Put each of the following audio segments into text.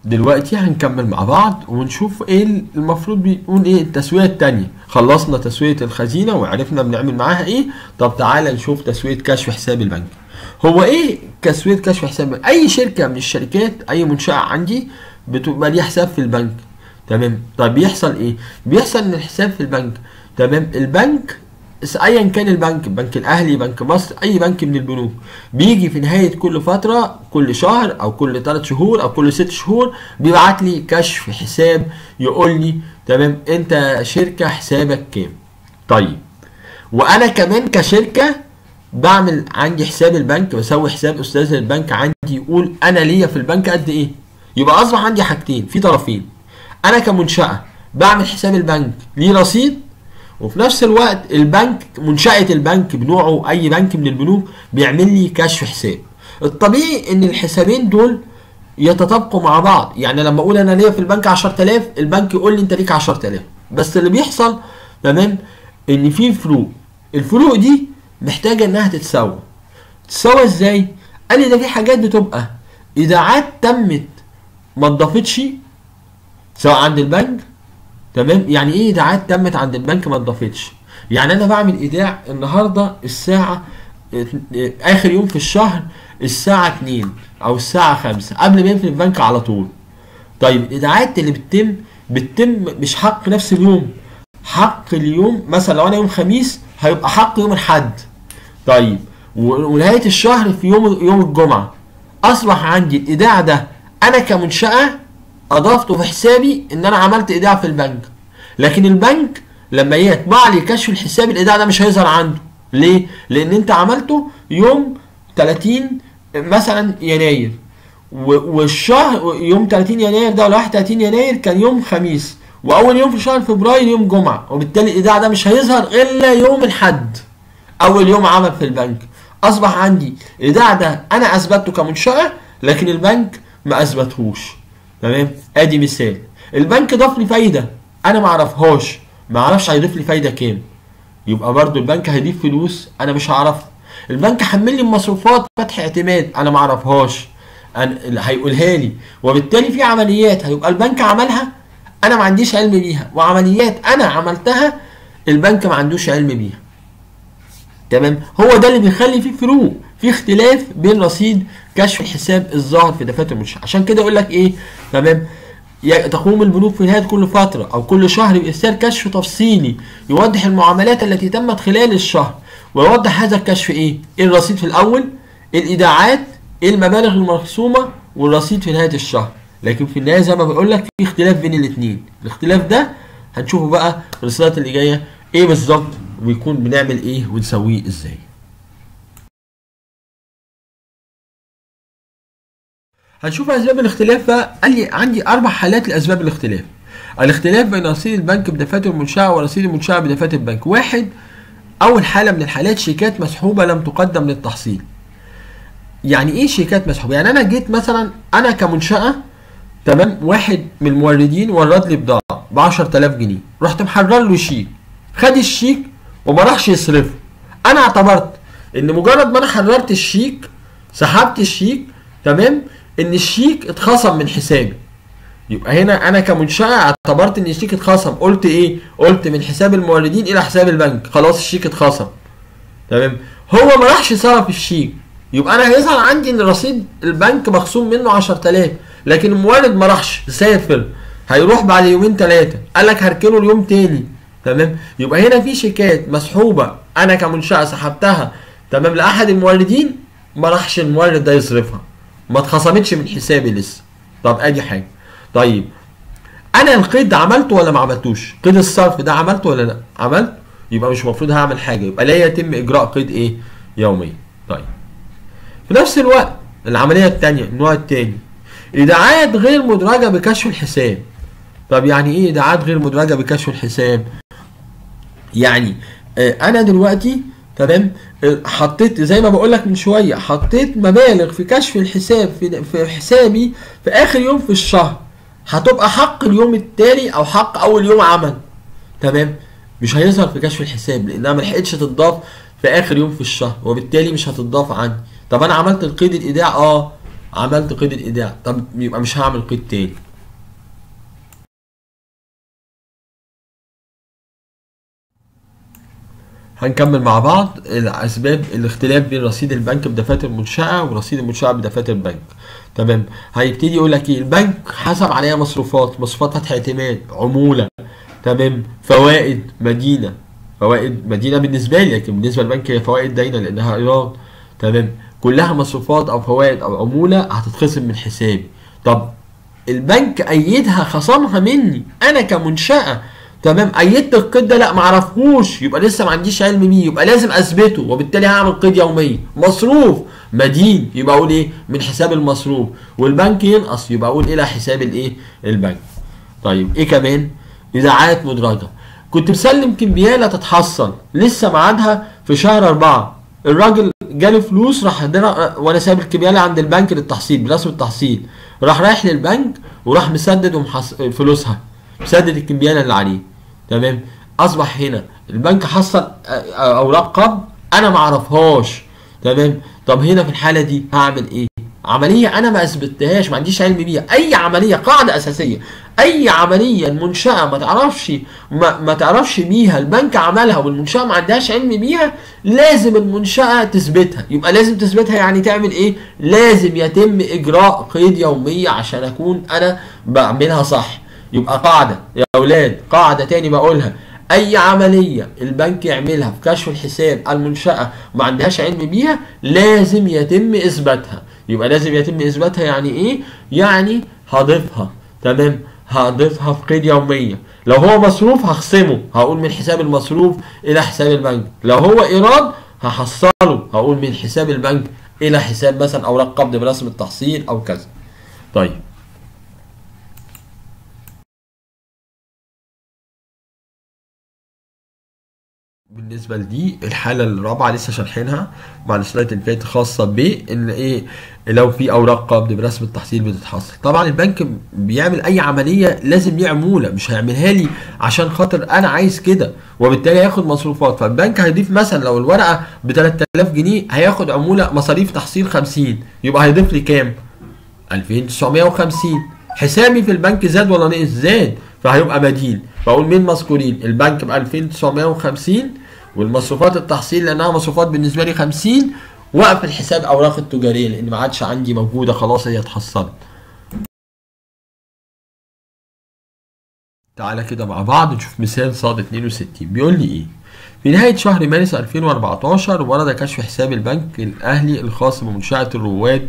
دلوقتي هنكمل مع بعض ونشوف ايه المفروض بيكون ايه التسوية التانية. خلصنا تسوية الخزينة وعرفنا بنعمل معاها ايه. طب تعالى نشوف تسوية كشف حساب البنك. هو ايه تسوية كشف حساب البنك؟ اي شركة من الشركات، اي منشأة عندي بتبقى ليها حساب في البنك. تمام. طيب بيحصل ايه؟ بيحصل ان الحساب في البنك، تمام، البنك ايا كان البنك، البنك الاهلي، بنك مصر، اي بنك من البنوك، بيجي في نهايه كل فتره، كل شهر او كل 3 شهور او كل 6 شهور، بيبعت لي كشف حساب يقول لي تمام انت شركه حسابك كام. طيب وانا كمان كشركه بعمل عندي حساب البنك، بسوي حساب استاذ البنك عندي يقول انا ليا في البنك قد ايه. يبقى اصبح عندي حاجتين في طرفين. انا كمنشاه بعمل حساب البنك ليه رصيد، وفي نفس الوقت البنك منشأة البنك بنوعه اي بنك من البنوك بيعمل لي كشف حساب. الطبيعي ان الحسابين دول يتطابقوا مع بعض. يعني لما اقول انا ليا في البنك 10000، البنك يقول لي انت ليك 10000. بس اللي بيحصل تمام ان في فروق. الفروق دي محتاجه انها تتساوى. تتساوى ازاي؟ قال لي ده في حاجات بتبقى ايداعات تمت ما اتضافتش سواء عند البنك. تمام. يعني ايه ايداعات تمت عند البنك ما اتضافتش؟ يعني انا بعمل ايداع النهارده الساعه اخر يوم في الشهر الساعه 2 او الساعه 5 قبل ما يقفل البنك على طول. طيب الايداعات اللي بتتم مش حق نفس اليوم، حق اليوم مثلا لو انا يوم خميس هيبقى حق يوم الاحد. طيب ونهايه الشهر في يوم الجمعه. اصبح عندي الايداع ده انا كمنشاه اضفته في حسابي ان انا عملت ايداع في البنك، لكن البنك لما يطبع لي كشف الحساب الايداع ده مش هيظهر عنده. ليه؟ لان انت عملته يوم 30 مثلا يناير، والشهر يوم 30 يناير ده ولا 31 يناير كان يوم خميس، واول يوم في شهر فبراير يوم جمعه، وبالتالي الايداع ده مش هيظهر الا يوم الاحد اول يوم عمل في البنك. اصبح عندي الايداع ده انا اثبته كمنشاه لكن البنك ما اثبتهوش. تمام. ادي مثال. البنك ضاف لي فايده انا ما اعرفهاش، ما اعرفش هيضيف لي فايده كام، يبقى برضو البنك هيضيف فلوس انا مش هعرفها. البنك حمل لي مصروفات فتح اعتماد انا ما اعرفهاش، هيقولها لي، وبالتالي في عمليات هيبقى البنك عملها انا ما عنديش علم بيها، وعمليات انا عملتها البنك ما عندوش علم بيها. تمام. هو ده اللي بيخلي فيه فروق، في اختلاف بين رصيد كشف الحساب الظاهر في دفاتر المنشأة. عشان كده يقول لك ايه؟ تمام. تقوم البنوك في نهاية كل فترة أو كل شهر بإرسال كشف تفصيلي يوضح المعاملات التي تمت خلال الشهر، ويوضح هذا الكشف إيه الرصيد في الأول، الإيداعات، المبالغ المرسومة، والرصيد في نهاية الشهر. لكن في النهاية زي ما بقول لك في اختلاف بين الاثنين. الاختلاف ده هنشوفه بقى في الرسالات اللي جاية إيه بالظبط، ويكون بنعمل إيه ونسويه إزاي. هنشوف اسباب الاختلاف بقى. قال لي عندي 4 حالات لاسباب الاختلاف. الاختلاف بين رصيد البنك بدفاتر المنشاه ورصيد المنشاه بدفاتر البنك. 1. اول حاله من الحالات شيكات مسحوبه لم تقدم للتحصيل. يعني ايه شيكات مسحوبه؟ يعني انا جيت مثلا انا كمنشاه، تمام، واحد من الموردين ورد لي بضاعه ب 10000 جنيه، رحت محرر له شيك، خد الشيك وما راحش يصرفه. انا اعتبرت ان مجرد ما انا حررت الشيك سحبت الشيك، تمام، ان الشيك اتخصم من حسابي. يبقى هنا انا كمنشأة اعتبرت ان الشيك اتخصم. قلت ايه؟ قلت من حساب الموردين الى حساب البنك، خلاص الشيك اتخصم. تمام. هو ما راحش صرف الشيك، يبقى انا هيظهر عندي ان رصيد البنك مخصوم منه 10000، لكن المورد ما راحش، سافر، هيروح بعد يومين 3، قال لك هركنه اليوم تاني. تمام. يبقى هنا في شيكات مسحوبة انا كمنشأة سحبتها، تمام، لاحد الموردين، ما راحش المورد ده يصرفها، ما اتخصمتش من حسابي لسه. طب ادي حاجه. طيب انا القيد ده عملته ولا ما عملتوش؟ قيد الصرف ده عملته ولا لا؟ عملت، يبقى مش المفروض هعمل حاجه، يبقى لا يتم اجراء قيد ايه؟ يوميا. طيب في نفس الوقت العمليه الثانيه، النوع الثاني، ايداعات غير مدرجه بكشف الحساب. طب يعني ايه ايداعات غير مدرجه بكشف الحساب؟ يعني انا دلوقتي، تمام، حطيت زي ما بقول لك من شويه، حطيت مبالغ في كشف الحساب في حسابي في اخر يوم في الشهر، هتبقى حق اليوم التالي او حق اول يوم عمل. تمام. مش هيظهر في كشف الحساب لانها ما لحقتش تتضاف في اخر يوم في الشهر، وبالتالي مش هتضاف عندي. طب انا عملت القيد الايداع، عملت قيد الايداع، طب يبقى مش هعمل قيد تاني. هنكمل مع بعض الاسباب الاختلاف بين رصيد البنك بدفاتر المنشأة ورصيد المنشأة بدفاتر البنك. تمام. هيبتدي يقول لك ايه؟ البنك حسب عليها مصروفات، مصروفات فتح اعتماد، عمولة، تمام، فوائد مدينة. فوائد مدينة بالنسبة لي، لكن بالنسبة للبنك هي فوائد داينة لأنها إيراد. تمام. كلها مصروفات أو فوائد أو عمولة هتتخصم من حسابي. طب البنك أيدها خصمها مني أنا كمنشأة، تمام، أيدت القيد ده؟ لا معرفهوش، يبقى لسه ما عنديش علم بيه، يبقى لازم أثبته، وبالتالي هعمل قيد يومية. مصروف مدين يبقى أقول إيه؟ من حساب المصروف، والبنك ينقص يبقى أقول إلى حساب الإيه؟ البنك. طيب إيه كمان؟ إيداعات مدرجة. كنت مسلم كمبيالة تتحصل، لسه ميعادها في شهر 4، الراجل جالي فلوس، راح وانا سايب الكمبيالة عند البنك للتحصيل برسم التحصيل، راح رايح للبنك وراح مسدد فلوسها، مسدد الكمبيالة اللي عليه. تمام. اصبح هنا البنك حصل اوراق قبض انا ما اعرفهاش. تمام. طب هنا في الحالة دي هعمل ايه؟ عملية انا ما اثبتهاش، ما عنديش علم بيها. اي عملية، قاعدة اساسية، اي عملية المنشأة ما تعرفش بيها، البنك عملها والمنشأة ما عندهاش علم بيها، لازم المنشأة تثبتها. يبقى لازم تثبتها يعني تعمل ايه؟ لازم يتم اجراء قيد يومية عشان اكون انا بعملها صح. يبقى قاعدة يا اولاد، قاعدة تاني بقولها، اي عملية البنك يعملها في كشف الحساب المنشأة ما عندهاش علم بيها لازم يتم اثباتها. يبقى لازم يتم اثباتها يعني ايه؟ يعني هضيفها. تمام. هضيفها في قيد يومية. لو هو مصروف هخصمه، هقول من حساب المصروف الى حساب البنك. لو هو ايراد هحصله، هقول من حساب البنك الى حساب مثلا اوراق قبض برسم التحصيل او كذا. طيب بالنسبه لدي الحاله الرابعه لسه شارحينها مع السلايد اللي فاتت، خاصه بان ايه؟ لو في اوراق قبض برسم التحصيل بتتحصل. طبعا البنك بيعمل اي عمليه لازم ليه عموله، مش هيعملها لي عشان خاطر انا عايز كده، وبالتالي هياخد مصروفات. فالبنك هيضيف مثلا لو الورقه ب 3000 جنيه هياخد عموله مصاريف تحصيل 50، يبقى هيضيف لي كام؟ 2950. حسابي في البنك زاد ولا نقص؟ زاد، فهيبقى بديل. فاقول مين مذكورين؟ البنك ب 2950 والمصروفات التحصيل لانها مصروفات بالنسبه لي 50، وقف الحساب اوراق التجاريه لان ما عادش عندي موجوده، خلاص هي اتحصلت. تعالى كده مع بعض نشوف مثال صاد 62. بيقول لي ايه؟ في نهاية شهر مارس 2014 ورد كشف حساب البنك الأهلي الخاص بمنشأة الرواد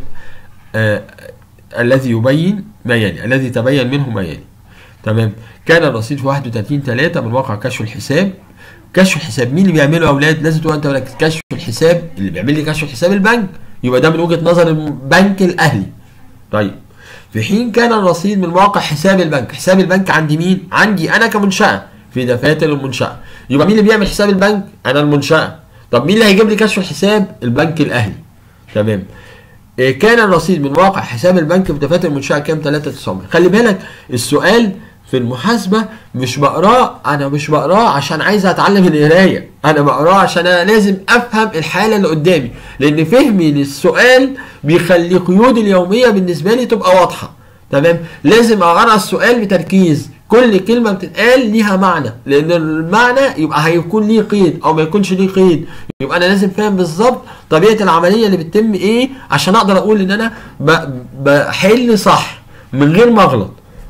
الذي يبين ما يلي، الذي تبين منه ما يلي. تمام. كان الرصيد في 31/3 من واقع كشف الحساب. كشف الحساب مين اللي بيعمله يا اولاد؟ لازم تبقى انت مركز. كشف الحساب اللي بيعمل لي كشف الحساب البنك، يبقى ده من وجهة نظر البنك الاهلي. طيب في حين كان الرصيد من واقع حساب البنك، حساب البنك عند مين؟ عندي انا كمنشأة في دفاتر المنشأة. يبقى مين اللي بيعمل حساب البنك؟ انا المنشأة. طب مين اللي هيجيب لي كشف الحساب؟ البنك الاهلي. تمام. كان الرصيد من واقع حساب البنك في دفاتر المنشأة كام؟ 3900. خلي بالك السؤال في المحاسبة مش بقراه، انا مش بقراه عشان عايز اتعلم القرايه، انا بقراه عشان انا لازم افهم الحاله اللي قدامي، لان فهمي للسؤال بيخلي قيود اليوميه بالنسبه لي تبقى واضحه. تمام. لازم اقرا السؤال بتركيز، كل كلمه بتتقال ليها معنى، لان المعنى يبقى هيكون ليه قيد او ما يكونش ليه قيد، يبقى انا لازم فاهم بالظبط طبيعه العمليه اللي بتتم ايه عشان اقدر اقول ان انا بحل صح من غير ما اغلط.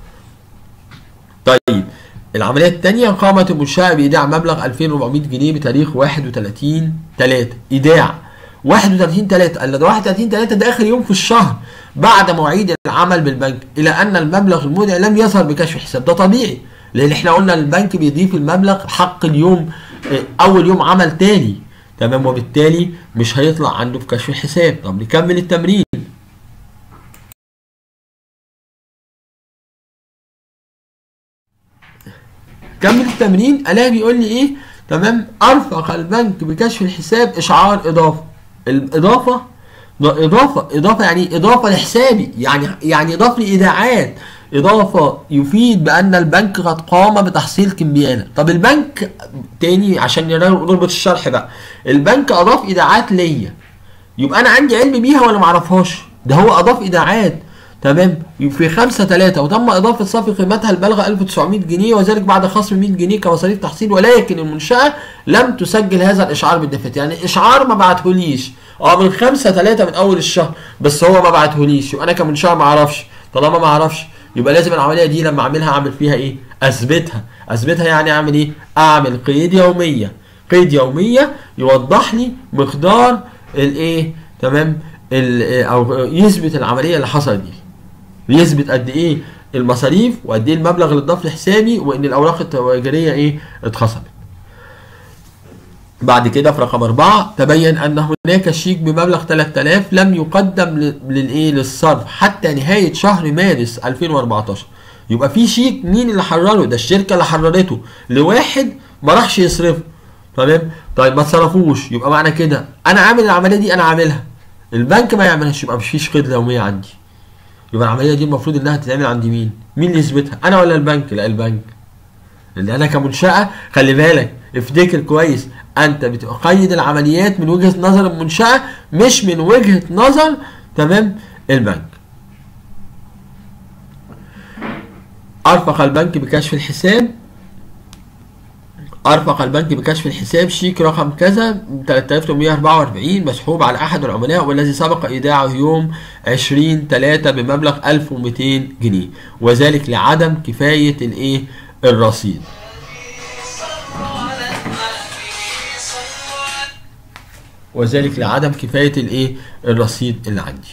طيب العملية الثانية، قامت المنشأة بإيداع مبلغ 2400 جنيه بتاريخ 31/3. إيداع 31/3، قال ده 31/3 ده آخر يوم في الشهر بعد مواعيد العمل بالبنك، إلى أن المبلغ المودع لم يظهر بكشف الحساب. ده طبيعي لأن إحنا قلنا البنك بيضيف المبلغ حق اليوم أول يوم عمل تاني. تمام. وبالتالي مش هيطلع عنده في كشف الحساب. طب نكمل التمرين. كمل التمرين. الاقي بيقول لي ايه؟ تمام. ارفق البنك بكشف الحساب اشعار اضافه. الاضافه اضافه يعني اضافه لحسابي، يعني اضاف لي ايداعات، اضافه يفيد بان البنك قد قام بتحصيل كمبياله. طب البنك تاني عشان نربط الشرح بقى، البنك اضاف ايداعات ليا، يبقى انا عندي علم بيها ولا ما اعرفهاش؟ ده هو اضاف ايداعات، تمام، في 5/3 وتم اضافه صافي قيمتها البالغه 1900 جنيه وذلك بعد خصم 100 جنيه كمصاريف تحصيل، ولكن المنشاه لم تسجل هذا الاشعار بالدفاتر. يعني اشعار ما بعتهوليش من 5/3 من اول الشهر، بس هو ما بعتهوليش، يبقى انا كمنشاه ما اعرفش. طالما ما اعرفش يبقى لازم العمليه دي لما اعملها اعمل فيها ايه؟ اثبتها يعني اعمل ايه؟ اعمل قيد يوميه يوضح لي مقدار الايه، تمام، او يثبت العمليه اللي حصلت دي، يثبت قد ايه المصاريف وقد ايه المبلغ اللي اتضاف لحسابي وان الاوراق التجاريه ايه؟ اتخصمت. بعد كده في رقم 4 تبين ان هناك شيك بمبلغ 3000 لم يقدم للايه؟ للصرف حتى نهايه شهر مارس 2014. يبقى في شيك مين اللي حرره؟ ده الشركه اللي حررته لواحد ما راحش يصرفه، تمام؟ طيب ما اتصرفوش، يبقى معنى كده انا عامل العمليه دي، انا عاملها، البنك ما يعملهاش، يبقى مفيش قيد يوميه عندي. يبقى العمليه دي المفروض انها تتعمل عند مين؟ مين اللي يثبتها؟ انا ولا البنك؟ لا البنك. لان انا كمنشاه خلي بالك افتكر كويس، انت بتقيد العمليات من وجهه نظر المنشاه مش من وجهه نظر، تمام، البنك. ارفق البنك بكشف الحساب شيك رقم كذا 3844 مسحوب على احد العملاء والذي سبق ايداعه يوم 20/3 بمبلغ 1200 جنيه وذلك لعدم كفايه الايه؟ الرصيد. الرصيد اللي عندي.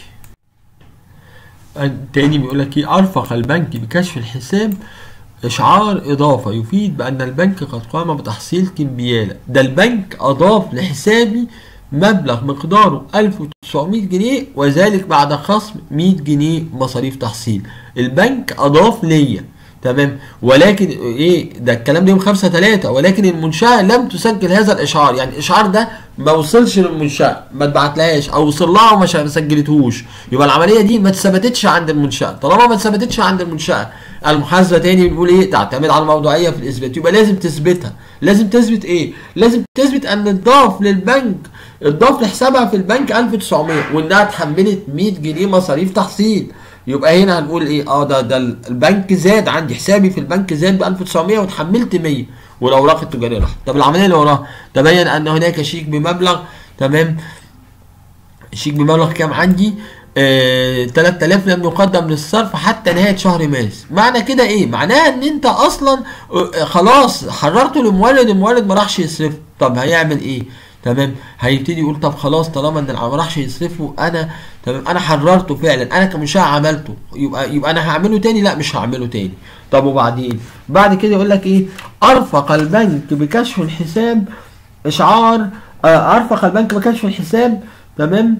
تاني بيقول لك ايه؟ ارفق البنك بكشف الحساب اشعار اضافه يفيد بان البنك قد قام بتحصيل كمبياله. ده البنك اضاف لحسابي مبلغ مقداره 1900 جنيه وذلك بعد خصم 100 جنيه مصاريف تحصيل. البنك اضاف ليا، تمام، ولكن ايه ده الكلام ده يوم 5/3 ولكن المنشاه لم تسجل هذا الاشعار. يعني الاشعار ده ما وصلش للمنشاه، ما اتبعتلهاش، او وصل لها وما سجلتهوش، يبقى العمليه دي ما اتثبتتش عند المنشاه. طالما ما اتثبتتش عند المنشاه، المحاسبه تاني بنقول ايه؟ تعتمد على الموضوعيه في الاثبات، يبقى لازم تثبتها. لازم تثبت ايه؟ لازم تثبت ان اتضاف للبنك، اتضاف لحسابها في البنك 1900 وانها اتحملت 100 جنيه مصاريف تحصيل. يبقى هنا هنقول ايه؟ ده البنك زاد عندي، حسابي في البنك زاد ب 1900 واتحملت 100 والاوراق التجاريه راحت. طب العمليه اللي وراها تبين ان هناك شيك بمبلغ، تمام، شيك بمبلغ كام عندي؟ 3000 لم يقدم للصرف حتى نهايه شهر مارس. معنى كده ايه؟ معناها ان انت اصلا خلاص حررته لمورد، المورد ما راحش يصرفه. طب هيعمل ايه؟ تمام، هيبتدي يقول طب خلاص طالما ان ما راحش يصرفه، انا تمام انا حررته فعلا، انا كمنشاه عملته، يبقى انا هعمله تاني؟ لا مش هعمله تاني. طب وبعدين؟ بعد كده يقول لك ايه؟ ارفق البنك بكشف الحساب اشعار ارفق البنك بكشف الحساب، تمام،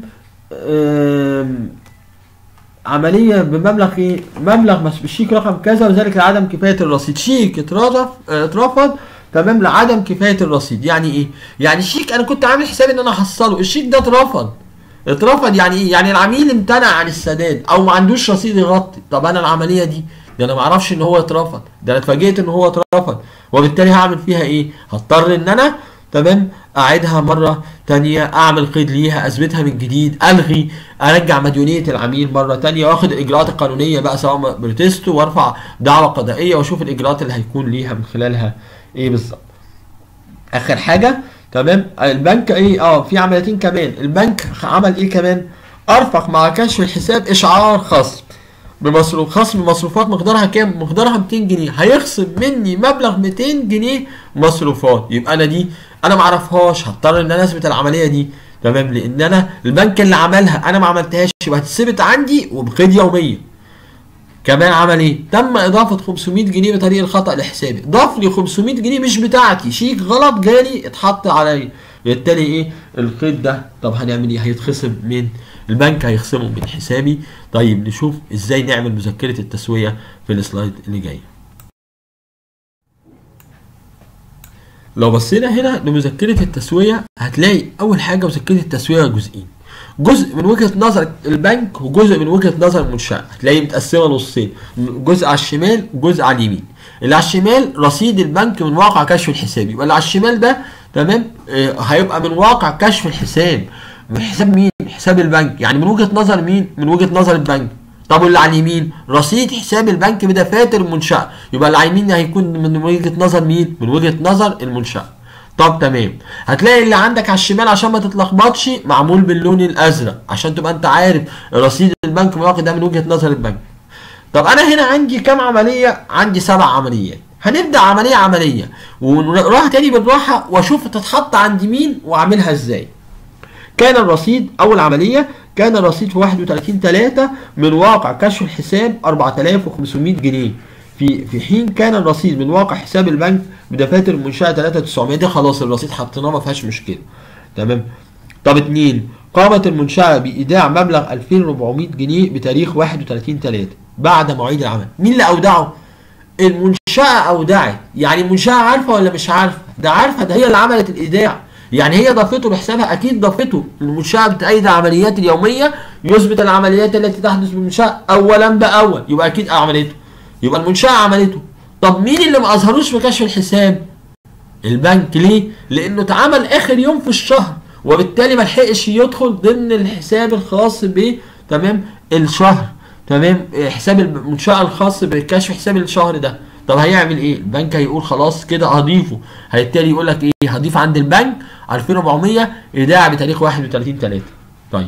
عمليه بمبلغ ايه؟ مبلغ بالشيك رقم كذا وذلك لعدم كفايه الرصيد. شيك اترفض، تمام، لعدم كفايه الرصيد. يعني ايه؟ يعني الشيك انا كنت عامل حسابي ان انا احصله، الشيك ده اترفض. يعني ايه؟ يعني العميل امتنع عن السداد او ما عندوش رصيد يغطي. طب انا العمليه دي ده انا ما اعرفش ان هو اترفض، ده انا اتفاجئت ان هو اترفض، وبالتالي هعمل فيها ايه؟ هضطر ان انا، تمام، اعيدها مره ثانيه، اعمل قيد ليها، اثبتها من جديد، الغي، ارجع مديونيه العميل مره ثانيه، واخد الاجراءات القانونيه بقى سواء بروتستو، وارفع دعوه قضائيه واشوف الاجراءات اللي هيكون ليها من خلالها ايه بالظبط. اخر حاجه، تمام، البنك ايه؟ في عمليتين كمان. البنك عمل ايه كمان؟ ارفق مع كشف الحساب اشعار خصم مصروفات مقدارها كام؟ مقدارها 200 جنيه، هيخصم مني مبلغ 200 جنيه مصروفات. يبقى انا دي انا ما اعرفهاش، هضطر ان انا اثبت العمليه دي، تمام، لان انا البنك اللي عملها انا ما عملتهاش، يبقى هتثبت عندي وبقيد يوميه. كمان عمل ايه؟ تم اضافه 500 جنيه بطريق الخطا لحسابي، ضاف لي 500 جنيه مش بتاعتي، شيك غلط جالي اتحط عليا، بالتالي ايه؟ القيد ده طب هنعمل ايه؟ هيتخصم من البنك، هيخصمه من حسابي. طيب نشوف ازاي نعمل مذكره التسويه في السلايد اللي جاي. لو بصينا هنا لمذكره التسويه هتلاقي اول حاجه مذكره التسويه جزئين، جزء من وجهه نظر البنك وجزء من وجهه نظر المنشاه. هتلاقي متقسمه نصين، جزء على الشمال وجزء على اليمين. اللي على الشمال رصيد البنك من واقع كشف الحساب، يبقى اللي على الشمال ده، تمام، هيبقى من واقع كشف الحساب. من حساب مين؟ حساب البنك، يعني من وجهة نظر مين؟ من وجهة نظر البنك. طب واللي على اليمين رصيد حساب البنك بدفاتر المنشأة، يبقى اللي على اليمين هيكون من وجهة نظر مين؟ من وجهة نظر المنشأة. طب تمام، هتلاقي اللي عندك على الشمال عشان ما تتلخبطش معمول باللون الازرق عشان تبقى انت عارف رصيد البنك مواقع ده من وجهة نظر البنك. طب انا هنا عندي كام عملية؟ عندي 7 عمليات. هنبدأ عملية عملية ونروح تاني بالراحة واشوف تتحط عند مين واعملها ازاي. كان الرصيد اول عملية، كان الرصيد في 31/3 من واقع كشف الحساب 4500 جنيه، في حين كان الرصيد من واقع حساب البنك بدفاتر المنشأة 3900. دي خلاص الرصيد حطيناه ما فيهاش مشكلة. تمام. طب 2، قامت المنشأة بإيداع مبلغ 2400 جنيه بتاريخ 31/3 بعد مواعيد العمل. مين اللي أودعه؟ المنشأة أودعت. يعني المنشأة عارفة ولا مش عارفة؟ ده عارفة، ده هي اللي عملت الإيداع، يعني هي ضافته لحسابها. أكيد ضافته. المنشأة بتأيد العمليات اليومية، يثبت العمليات التي تحدث بالمنشأة أولا بأول، يبقى أكيد عملته، يبقى المنشأة عملته. طب مين اللي ما أظهروش في كشف الحساب؟ البنك. ليه؟ لأنه اتعمل آخر يوم في الشهر، وبالتالي ما لحقش يدخل ضمن الحساب الخاص ب تمام الشهر. تمام، حساب المنشأة الخاص بكشف حساب الشهر ده. طب هيعمل ايه؟ البنك هيقول خلاص كده هضيفه، هيبتدي يقول لك ايه؟ هضيف عند البنك 2400 ايداع بتاريخ 31/3. طيب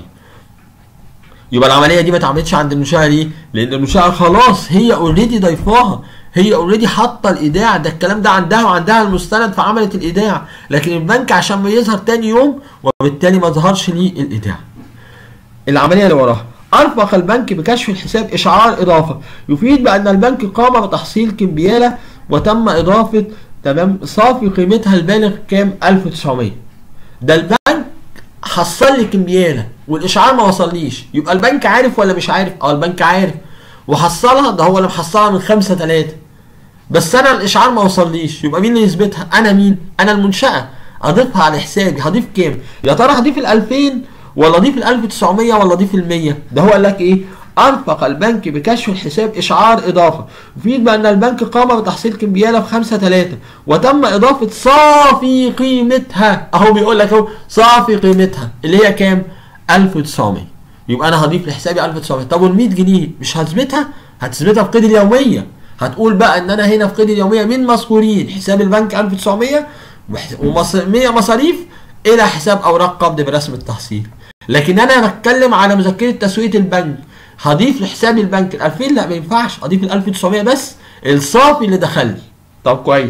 يبقى العمليه دي ما اتعملتش عند المنشأة. ليه؟ لان المنشأة خلاص هي اوريدي ضايفاها، هي اوريدي حاطه الايداع ده، الكلام ده عندها وعندها المستند فعملت الايداع، لكن البنك عشان ما يظهر تاني يوم وبالتالي ما ظهرش ليه الايداع. العمليه اللي وراها، أرفق البنك بكشف الحساب إشعار إضافة يفيد بأن البنك قام بتحصيل كمبيالة وتم إضافة تمام صافي قيمتها البالغ كام؟ 1900. ده البنك حصل لي كمبيالة والإشعار ما وصليش، يبقى البنك عارف ولا مش عارف؟ البنك عارف وحصلها، ده هو اللي محصلها من 5/3، بس أنا الإشعار ما وصليش، يبقى مين اللي يثبتها؟ أنا مين؟ أنا المنشأة. أضيفها على حسابي، هضيف كام؟ يا ترى هضيف ال 2000 ولا اضيف ال 1900 ولا اضيف ال 100؟ ده هو قال لك ايه؟ ارفق البنك بكشف الحساب اشعار اضافه يفيد بان البنك قام بتحصيل كمبياله في 5/3 وتم اضافه صافي قيمتها. اهو بيقول لك اهو صافي قيمتها اللي هي كام؟ 1900. يبقى انا هضيف لحسابي 1900. طب وال 100 جنيه مش هثبتها؟ هتثبتها في قيد اليوميه. هتقول بقى ان انا هنا في قيد اليوميه مين مذكورين؟ حساب البنك 1900 و100 مصاريف الى حساب اوراق قبض برسم التحصيل. لكن انا بتكلم على مذكره تسويه البنك، هضيف لحساب البنك ال 2000؟ لا ما ينفعش، اضيف ال 1900 بس الصافي اللي دخل لي. طب كويس.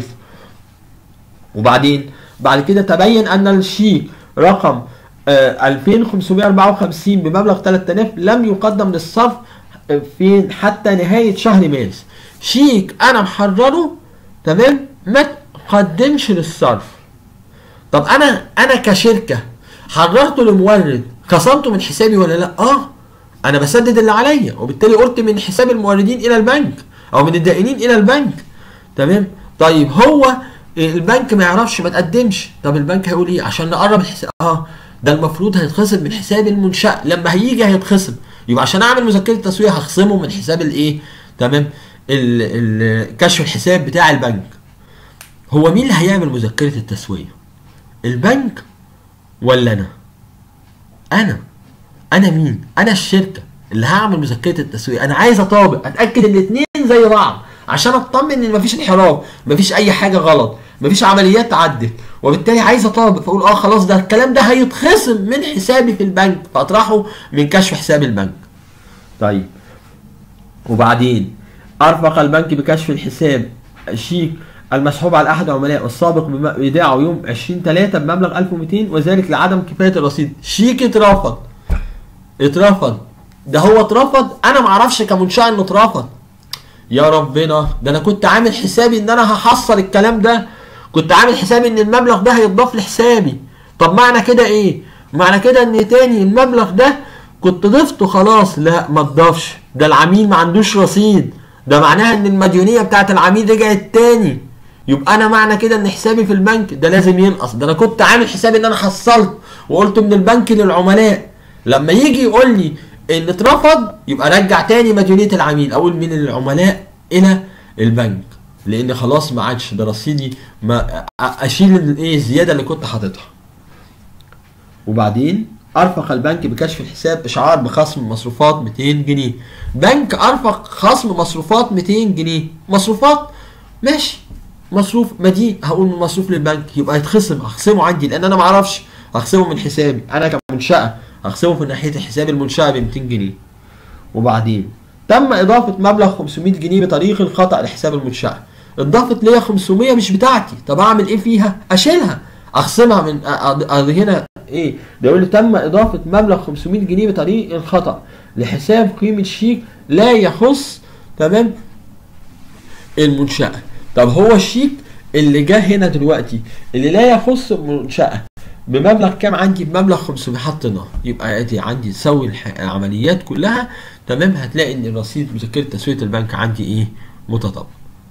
وبعدين بعد كده تبين ان الشيك رقم 2554 بمبلغ 3000 لم يقدم للصرف فين حتى نهايه شهر مارس. شيك انا محرره تمام ما تقدمش للصرف. طب انا كشركه حررته لمورد، خصمته من حسابي ولا لا؟ انا بسدد اللي عليا، وبالتالي قلت من حساب الموردين الى البنك او من الدائنين الى البنك. تمام. طيب هو البنك ما يعرفش ما تقدمش، طب البنك هيقول ايه عشان نقرب الحساب؟ ده المفروض هيتخصم من حساب المنشأة، لما هيجي هيتخصم، يبقى عشان اعمل مذكره تسويه هخصمه من حساب الايه؟ تمام، كشف الحساب بتاع البنك. هو مين اللي هيعمل مذكره التسويه؟ البنك ولا انا؟ انا مين؟ انا الشركه اللي هعمل مذكره التسويه. انا عايز اطابق، اتاكد الاثنين زي بعض عشان اطمن ان مفيش انحراف، مفيش اي حاجه غلط، مفيش عمليات عدت، وبالتالي عايز اطابق، فاقول خلاص ده الكلام ده هيتخصم من حسابي في البنك فاطرحه من كشف حساب البنك. طيب وبعدين ارفق البنك بكشف الحساب شيك المسحوب على احد عملائه والسابق بايداعه يوم 20/3 بمبلغ 1200 وذلك لعدم كفايه الرصيد. شيك اترفض. ده هو اترفض، انا معرفش كمنشأة انه اترفض. يا ربنا، ده انا كنت عامل حسابي ان انا هحصل الكلام ده، كنت عامل حسابي ان المبلغ ده هيتضاف لحسابي. طب معنى كده ايه؟ معنى كده ان تاني المبلغ ده كنت ضفته خلاص. لا ما اتضافش، ده العميل ما عندوش رصيد، ده معناها ان المديونيه بتاعت العميل رجعت تاني. يبقى انا معنى كده ان حسابي في البنك ده لازم ينقص. ده انا كنت عامل حسابي ان انا حصلت وقلت من البنك للعملاء، لما يجي يقول لي ان اترفض يبقى رجع تاني مديونيه العميل، اقول من العملاء الى البنك، لان خلاص ما عادش ده رصيدي، ما اشيل الايه الزياده اللي كنت حاططها. وبعدين ارفق البنك بكشف الحساب اشعار بخصم مصروفات 200 جنيه. بنك ارفق خصم مصروفات 200 جنيه. مصروفات ماشي، مصروف مدين هقول من مصروف للبنك، يبقى يتخصم، هخصمه عندي لان انا ما اعرفش، هخصمه من حسابي انا كمنشأة، هخصمه في ناحية حساب المنشأة ب 200 جنيه. وبعدين تم اضافة مبلغ 500 جنيه بطريق الخطأ لحساب المنشأة. اتضافت ليا 500 مش بتاعتي، طب اعمل ايه فيها؟ اشيلها، اخصمها من هنا ايه؟ ده يقول لي تم اضافة مبلغ 500 جنيه بطريق الخطأ لحساب قيمة شيك لا يخص تمام المنشأة. طب هو الشيك اللي جه هنا دلوقتي اللي لا يخص المنشأة بمبلغ كام عندي؟ بمبلغ 500 حطيناه، يبقى ادي عندي تسوي العمليات كلها تمام. هتلاقي ان الرصيد مذكرة تسوية البنك عندي ايه؟ متطابق.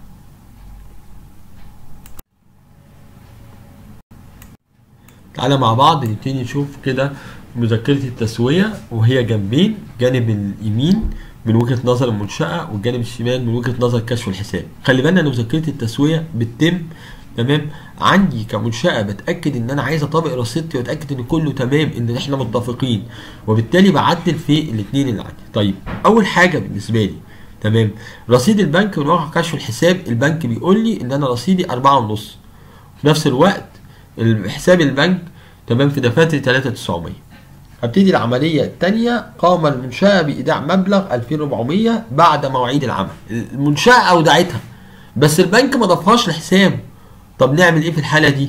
تعالى مع بعض نبتدي نشوف كده مذكرة التسوية وهي جنبين، جانب اليمين من وجهة نظر المنشأة والجانب الشمال من وجهة نظر كشف الحساب. خلي بالنا ان مذكرة التسوية بتتم تمام عندي كمنشأة، بتأكد ان انا عايز اطابق رصيدتي واتأكد ان كله تمام، ان احنا متفقين، وبالتالي بعدل في الاثنين اللي عندي. طيب اول حاجة بالنسبة لي تمام رصيد البنك من واقع كشف الحساب، البنك بيقول لي ان انا رصيدي 4.5، في نفس الوقت حساب البنك تمام في دفاتر 3900. هبتدي العملية الثانية. قام المنشأة بإيداع مبلغ 2400 بعد مواعيد العمل. المنشأة أودعتها بس البنك ما ضافهاش لحسابه. طب نعمل إيه في الحالة دي؟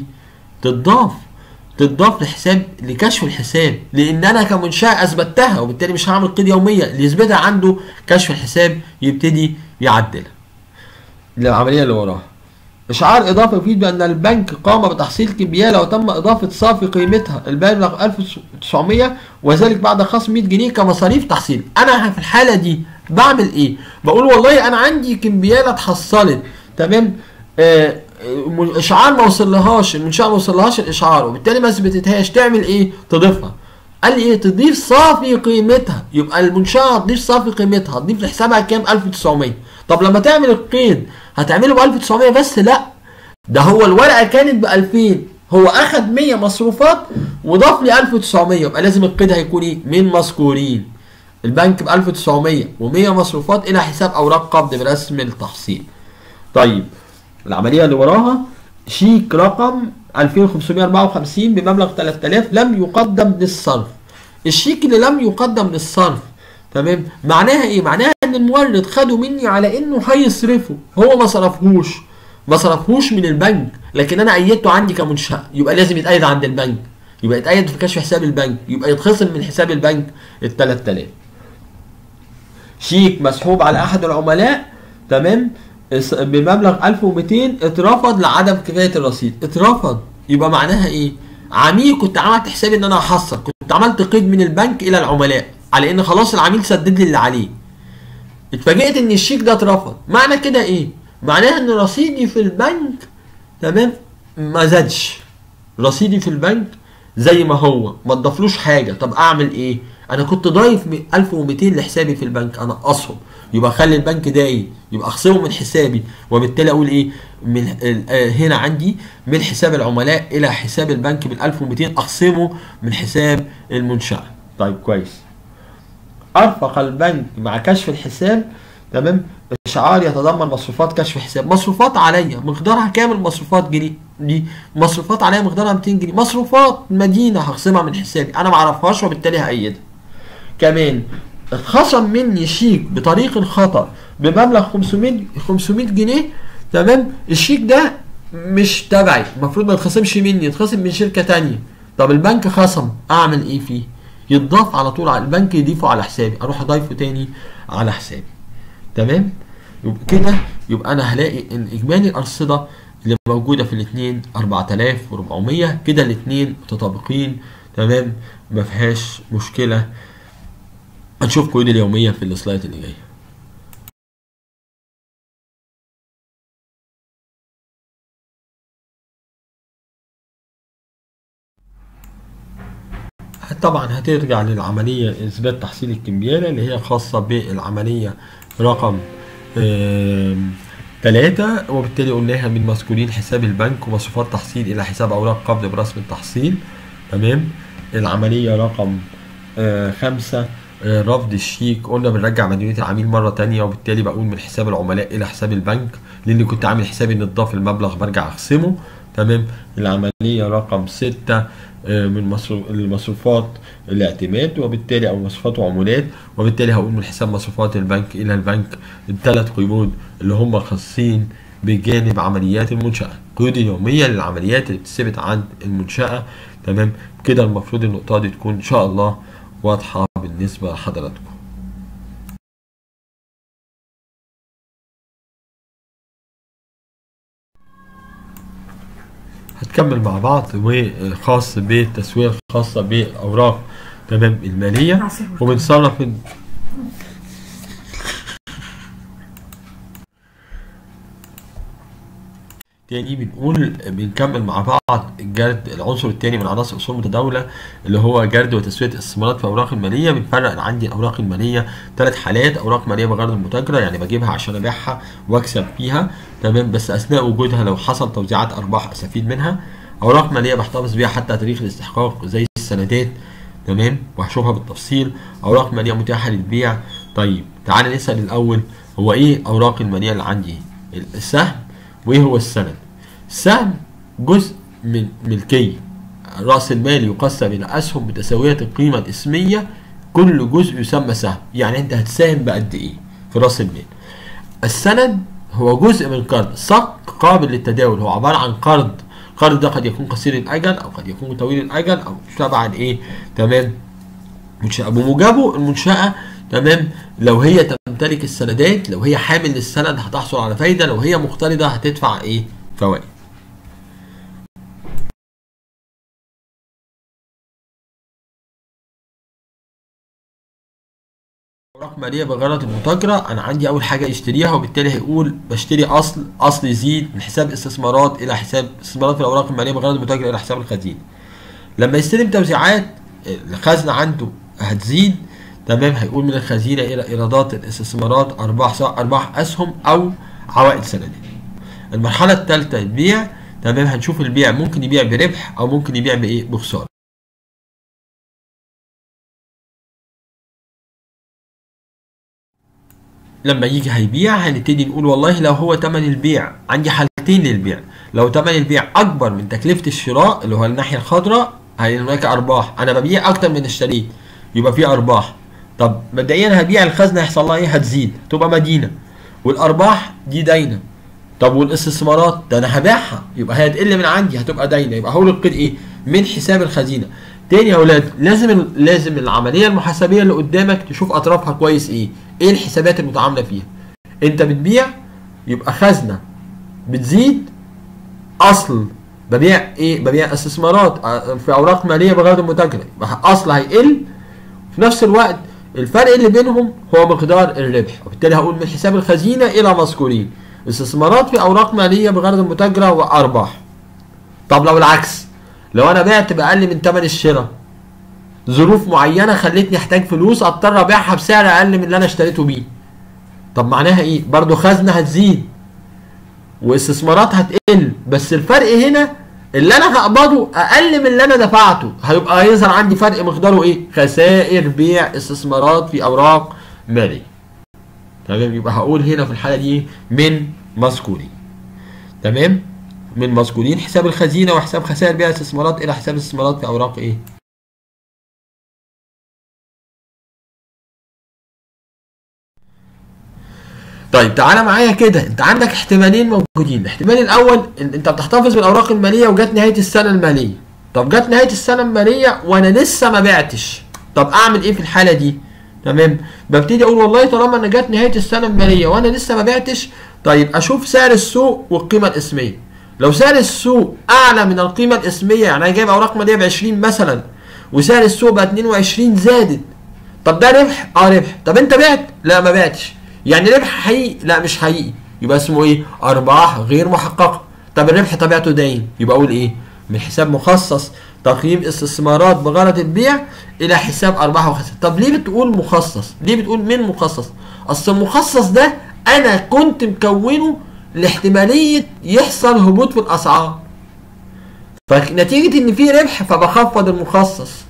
تضاف لحساب لكشف الحساب، لأن أنا كمنشأة أثبتها وبالتالي مش هعمل قيد يومية، اللي يثبتها عنده كشف الحساب يبتدي يعدلها. العملية اللي وراها إشعار إضافة يفيد بأن البنك قام بتحصيل كمبيالة وتم إضافة صافي قيمتها المبلغ 1900 وذلك بعد خصم 100 جنيه كمصاريف تحصيل. أنا في الحالة دي بعمل إيه؟ بقول والله أنا عندي كمبيالة اتحصلت تمام، إشعار ما وصلهاش، المنشأة ما وصلهاش الإشعار وبالتالي ما ثبتتهاش، تعمل إيه؟ تضيفها. قال لي إيه؟ تضيف صافي قيمتها، يبقى المنشأة هتضيف صافي قيمتها، هتضيف لحسابها كام؟ 1900. طب لما تعمل القيد هتعمله ب 1900 بس؟ لا، ده هو الورقه كانت ب 2000، هو اخد 100 مصروفات وضاف لي 1900، يبقى لازم القيد هيكون ايه؟ من مذكورين. البنك ب 1900 و100 مصروفات الى حساب اوراق قبض برسم التحصيل. طيب العمليه اللي وراها شيك رقم 2554 بمبلغ 3000 لم يقدم للصرف. الشيك اللي لم يقدم للصرف تمام معناها ايه؟ معناها ان المورد خده مني على انه هيصرفه، هو ما صرفهوش من البنك، لكن انا ايدته عندي كمنشأة، يبقى لازم يتأيد عند البنك، يبقى يتأيد في كشف حساب البنك، يبقى يتخصم من حساب البنك ال 3000. شيك مسحوب على احد العملاء تمام بمبلغ 1200 اترفض لعدم كفاية الرصيد. اترفض يبقى معناها ايه؟ عميل كنت عملت حسابي ان انا هحصل، كنت عملت قيد من البنك الى العملاء على ان خلاص العميل سدد لي اللي عليه، اتفاجئت ان الشيك ده اترفض. معنى كده ايه؟ معناها ان رصيدي في البنك تمام ما زادش، رصيدي في البنك زي ما هو، ما تضافلوش حاجه. طب اعمل ايه؟ انا كنت ضايف 1200 لحسابي في البنك انقصهم، يبقى اخلي البنك داين، يبقى اخصمه من حسابي، وبالتالي اقول ايه؟ من هنا عندي من حساب العملاء الى حساب البنك بال 1200 اخصمه من حساب المنشأة. طيب كويس. ارفق البنك مع كشف الحساب تمام اشعار يتضمن مصروفات كشف حساب. مصروفات عليا مقدارها كام؟ المصروفات جنيه دي مصروفات عليا مقدارها 200 جنيه، مصروفات مدينه هخصمها من حسابي، انا ما اعرفهاش وبالتالي هأيدها. كمان اتخصم مني شيك بطريق الخطأ بمبلغ 500 جنيه تمام، الشيك ده مش تبعي، المفروض ما يتخصمش مني، يتخصم من شركه ثانيه. طب البنك خصم، اعمل ايه فيه؟ يتضاف على طول على البنك، يضيفه على حسابي، اروح اضيفه تاني على حسابي تمام. يبقى كده يبقى انا هلاقي ان اجمالي الارصده اللي موجوده في الاثنين 4400، كده الاثنين متطابقين تمام ما فيهاش مشكله. هنشوف قيود اليوميه في السلايد اللي جايه. طبعا هترجع للعملية إثبات تحصيل الكمبيالة اللي هي خاصة بالعملية رقم 3، وبالتالي قلناها من مذكورين حساب البنك ومصروفات تحصيل إلى حساب أوراق قبض برسم التحصيل تمام. العملية رقم 5 رفض الشيك. قلنا بنرجع مديونية العميل مرة تانية، وبالتالي بقول من حساب العملاء إلى حساب البنك، لأني كنت عامل حسابي إن اتضاف المبلغ برجع أخصمه. تمام. العملية رقم 6 من المصروفات الاعتماد، وبالتالي أو مصروفات وعمولات، وبالتالي هقول من حساب مصروفات البنك إلى البنك الثلاث قيود اللي هم خاصين بجانب عمليات المنشأة، قيود يومية للعمليات اللي بتثبت عند المنشأة. تمام كده. المفروض النقطة دي تكون إن شاء الله واضحة بالنسبة لحضراتكم. هتكمل مع بعض وخاص بالتسوية الخاصة بالأوراق تمام المالية، وبنصرف تاني. بنكمل مع بعض الجرد، العنصر الثاني من عناصر اصول متداوله اللي هو جرد وتسويه الاستثمارات في الاوراق الماليه. بنفرق ان عندي الاوراق الماليه 3 حالات: اوراق ماليه بغرض المتاجره، يعني بجيبها عشان ابيعها واكسب فيها، تمام، بس اثناء وجودها لو حصل توزيعات ارباح استفيد منها. اوراق ماليه بحتفظ بيها حتى تاريخ الاستحقاق زي السندات، تمام، وهشوفها بالتفصيل. اوراق ماليه متاحه للبيع. طيب تعالى نسال الاول، هو ايه اوراق الماليه اللي عندي؟ السهم. وايه هو السند؟ السهم جزء من ملكية، رأس المال يقسم إلى أسهم بتساوية القيمة الاسمية، كل جزء يسمى سهم، يعني أنت هتساهم بقد إيه في رأس المال. السند هو جزء من قرض صك قابل للتداول، هو عبارة عن قرض. القرض ده قد يكون قصير الأجل أو قد يكون طويل الأجل أو تبع إيه، تمام، منشأة. بموجبه المنشأة، تمام، لو هي تمتلك السندات، لو هي حامل للسند هتحصل على فايدة، لو هي مقترضة هتدفع إيه، فوائد. اوراق ماليه بغرض المتاجره، انا عندي اول حاجه يشتريها، وبالتالي هيقول بشتري اصل يزيد من حساب استثمارات الى حساب استثمارات في الاوراق الماليه بغرض المتاجره الى حساب الخزينه. لما يستلم توزيعات الخزنه عنده هتزيد، تمام، هيقول من الخزينه الى ايرادات الاستثمارات ارباح، سواء ارباح اسهم او عوائد سندات. المرحله الثالثه البيع، تمام، هنشوف البيع ممكن يبيع بربح او ممكن يبيع بايه، بخساره. لما يجي هيبيع هنبتدي نقول والله لو هو تمن البيع، عندي حالتين للبيع. لو تمن البيع اكبر من تكلفه الشراء اللي هو الناحيه الخضراء، هناك ارباح، انا ببيع اكتر من اشتريت يبقى في ارباح. طب مبدئيا هبيع الخزنه هيحصل لها ايه؟ هتزيد، تبقى مدينه، والارباح دي داينه. طب والاستثمارات ده انا هبيعها يبقى هي هتقل من عندي، هتبقى داينه، يبقى هقول القيد ايه؟ من حساب الخزينه. تاني يا اولاد، لازم العمليه المحاسبيه اللي قدامك تشوف اطرافها كويس ايه الحسابات المتعامله فيها. انت بتبيع يبقى خزنه بتزيد، اصل ببيع ايه؟ ببيع استثمارات في اوراق ماليه بغرض المتاجره، يبقى اصل هيقل، في نفس الوقت الفرق اللي بينهم هو مقدار الربح، وبالتالي هقول من حساب الخزينه الى مذكورين استثمارات في اوراق ماليه بغرض المتاجره وارباح. طب لو العكس، لو انا بعت باقل من ثمن الشراء، ظروف معينه خلتني احتاج فلوس اضطر ابيعها بسعر اقل من اللي انا اشتريته بيه، طب معناها ايه؟ برضو خزنه هتزيد واستثمارات هتقل، بس الفرق هنا اللي انا هقبضه اقل من اللي انا دفعته، هيبقى هيظهر عندي فرق مقداره ايه؟ خسائر بيع استثمارات في اوراق ماليه. تمام، يبقى هقول هنا في الحاله دي من مذكورين. تمام، من مذكورين حساب الخزينه وحساب خسائر بيع استثمارات الى حساب استثمارات في اوراق ايه؟ طيب تعالى معايا كده، انت عندك احتمالين موجودين. الاحتمال الاول انت بتحتفظ بالاوراق الماليه وجت نهايه السنه الماليه. طب جت نهايه السنه الماليه وانا لسه ما بعتش، طب اعمل ايه في الحاله دي؟ تمام، ببتدي اقول والله طالما انا جت نهايه السنه الماليه وانا لسه ما بعتش، طيب اشوف سعر السوق والقيمه الاسميه. لو سعر السوق اعلى من القيمه الاسميه، يعني انا جايب اوراق ماليه ب 20 مثلا وسعر السوق بقى 22 زادت، طب ده ربح؟ ربح. طب انت بعت؟ لا ما بعتش، يعني ربح حقيقي؟ لا مش حقيقي، يبقى اسمه ايه؟ ارباح غير محققه. طب الربح طبيعته داين، يبقى اقول ايه؟ من حساب مخصص تقييم استثمارات بغرض البيع الى حساب ارباح وخسائر. طب ليه بتقول مخصص؟ ليه بتقول من مخصص؟ اصل المخصص ده انا كنت مكونه لاحتماليه يحصل هبوط في الاسعار، فنتيجه ان في ربح فبخفض المخصص،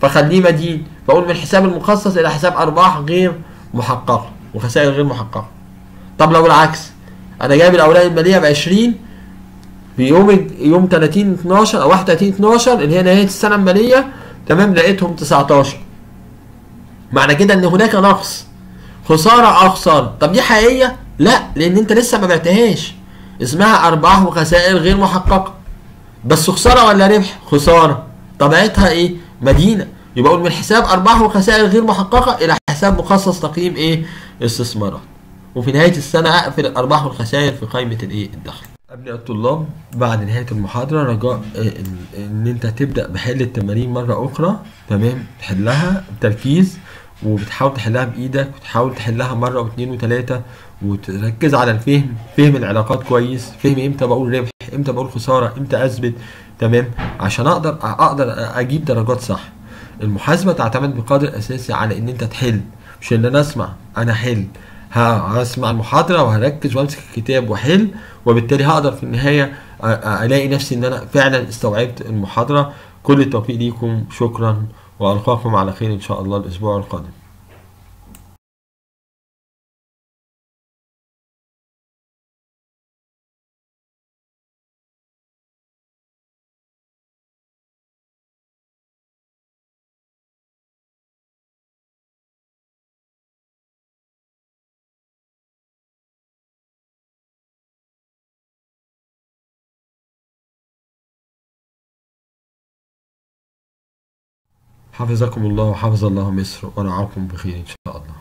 فخليه مدين، فاقول من حساب المخصص الى حساب ارباح غير محققه وخسائر غير محققه. طب لو العكس، انا جايب الاوراق الماليه ب 20 في يوم 30 12 او 31 12 اللي هي نهايه السنه الماليه، تمام، لقيتهم 19، معنى كده ان هناك نقص، خساره او خساره. طب دي حقيقيه؟ لا، لان انت لسه ما بعتهاش، اسمها ارباح وخسائر غير محققه. بس خساره ولا ربح؟ خساره، طبيعتها ايه؟ مدينه، يبقى اقول من حساب ارباح وخسائر غير محققه الى حساب مخصص تقييم ايه؟ استثمارات. وفي نهايه السنه اقفل الارباح والخسائر في قائمه الايه؟ الدخل. ابناء الطلاب، بعد نهايه المحاضره رجاء ان انت تبدا بحل التمارين مره اخرى، تمام، تحلها بتركيز وبتحاول تحلها بايدك، وتحاول تحلها مره واثنين وثلاثه، وتركز على الفهم، فهم العلاقات كويس، فهم امتى بقول ربح، امتى بقول خساره، امتى اثبت، تمام، عشان اقدر اجيب درجات صح. المحاسبه تعتمد بقدر اساسي على ان انت تحل، مش ان انا اسمع. انا احل، هسمع المحاضره وهركز وامسك الكتاب واحل، وبالتالي هقدر في النهايه الاقي نفسي ان انا فعلا استوعبت المحاضره. كل التوفيق ليكم، شكرا، والقاكم على خير ان شاء الله الاسبوع القادم. حفظكم الله وحفظ الله مصر ورعاكم بخير ان شاء الله.